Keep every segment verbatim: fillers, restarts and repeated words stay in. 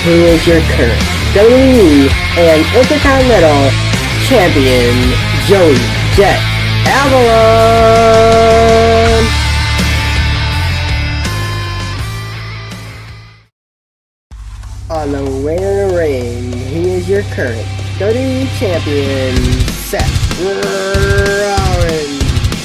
who is your current W W E and Intercontinental Champion, Joey Jet Avalon. On the way to the ring, he is your current W W E Champion, Seth Rollins.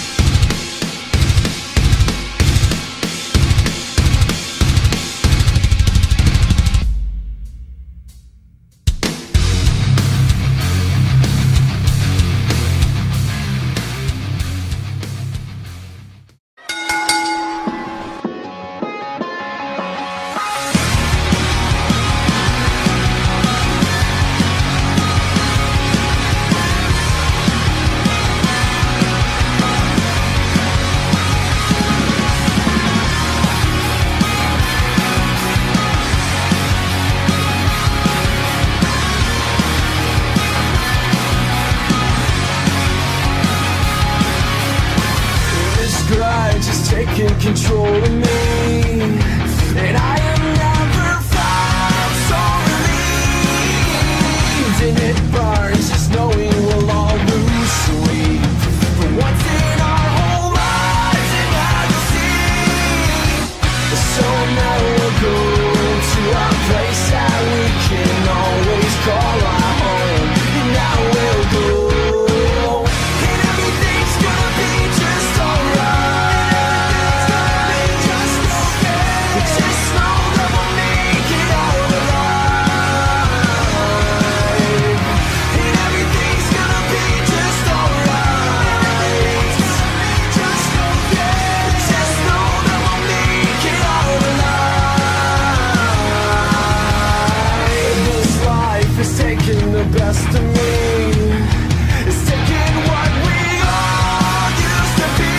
Just taking control of me, and I am never felt so relieved. And it burns just knowing we'll all lose sleep for once in our whole lives and never see. So now we'll go to a place that we can always call our home, and now we'll go. And everything's gonna be just alright. The best of me is taking what we all used to be.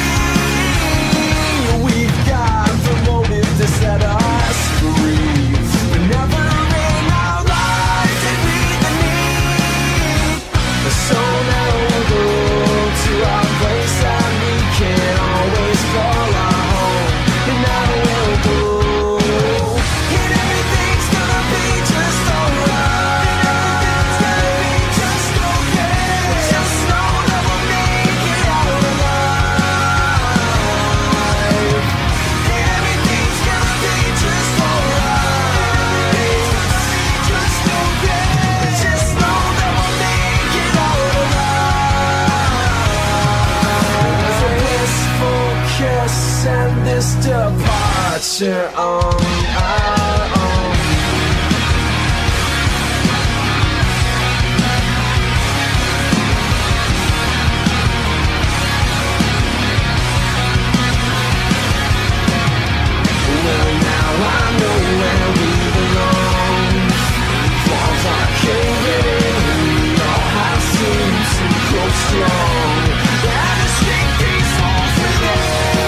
We've got the motive to set us free, but never in our lives did we the need. So now we'll go to our place that we can always call our home, and now we'll go. And everything's gonna be just alright. And this departure on our own. Well, now I know where we belong. Walls are caving in, we all have seemed to grow strong. And escape these walls within.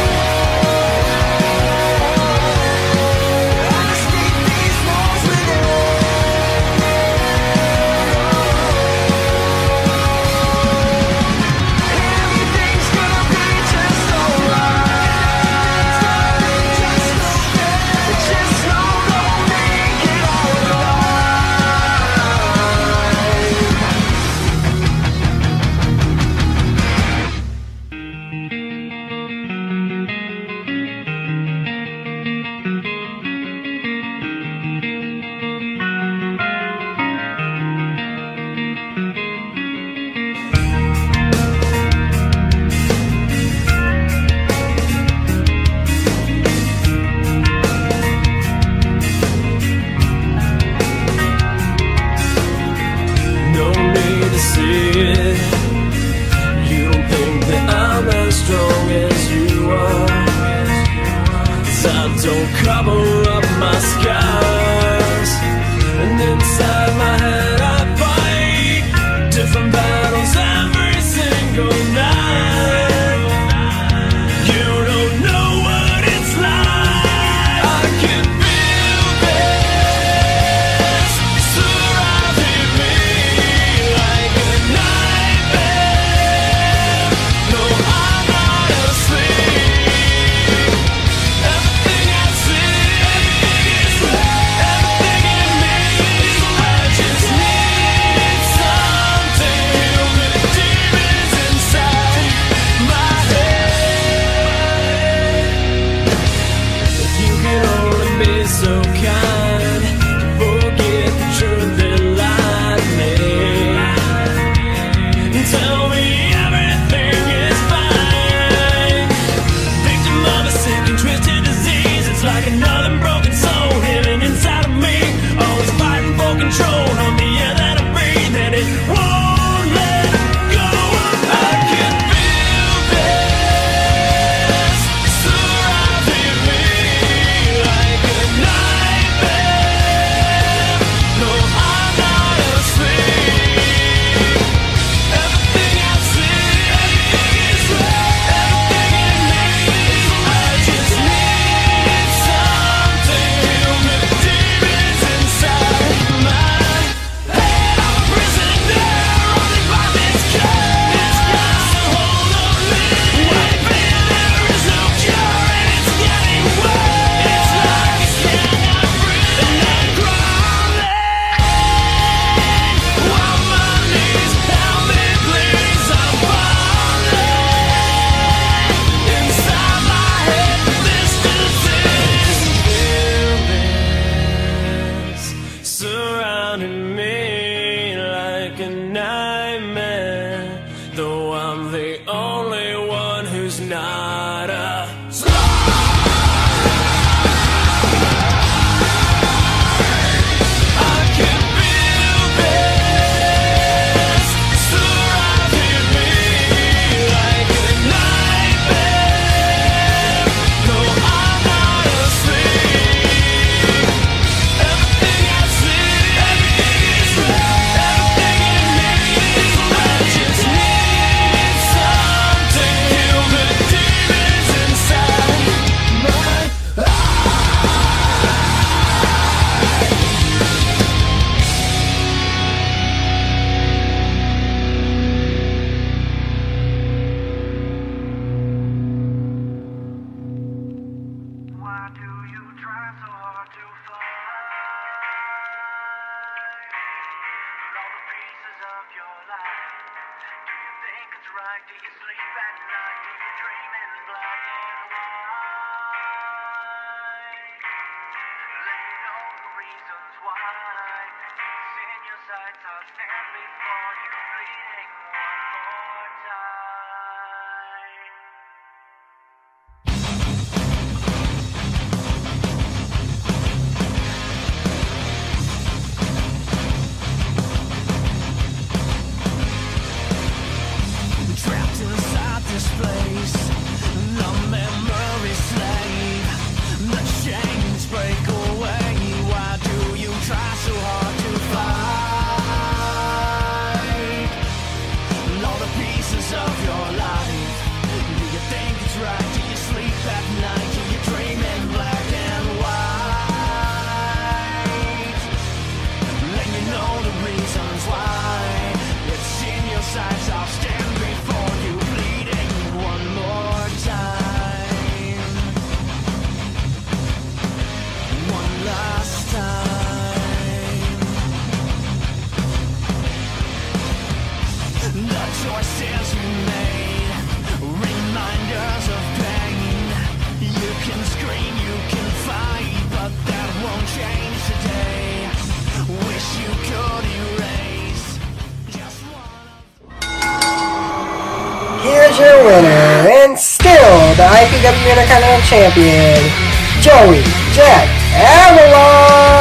Don't cover up my scars, and inside my head I fight different battles every single night. You don't know what it's like. I can feel this surrounding me like a nightmare. No, I'm not asleep. Everything I see is everything in me. Here's your winner, and still the I P W Intercontinental Champion, Joey Jack Avalon!